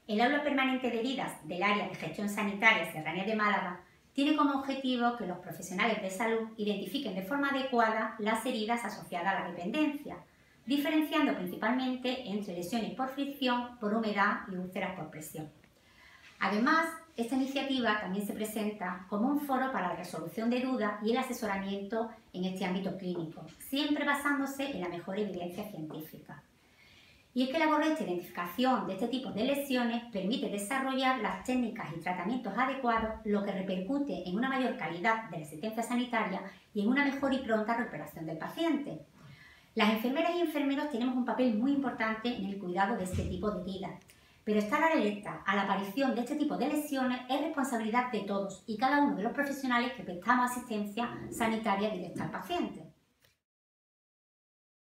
El aula permanente de heridas del área de gestión sanitaria serránea de Málaga tiene como objetivo que los profesionales de salud identifiquen de forma adecuada las heridas asociadas a la dependencia, diferenciando principalmente entre lesiones por fricción, por humedad y úlceras por presión. Además, esta iniciativa también se presenta como un foro para la resolución de dudas y el asesoramiento en este ámbito clínico, siempre basándose en la mejor evidencia científica. Y es que la correcta identificación de este tipo de lesiones permite desarrollar las técnicas y tratamientos adecuados, lo que repercute en una mayor calidad de la asistencia sanitaria y en una mejor y pronta recuperación del paciente. Las enfermeras y enfermeros tenemos un papel muy importante en el cuidado de este tipo de heridas, pero estar alerta a la aparición de este tipo de lesiones es responsabilidad de todos y cada uno de los profesionales que prestamos asistencia sanitaria directa al paciente.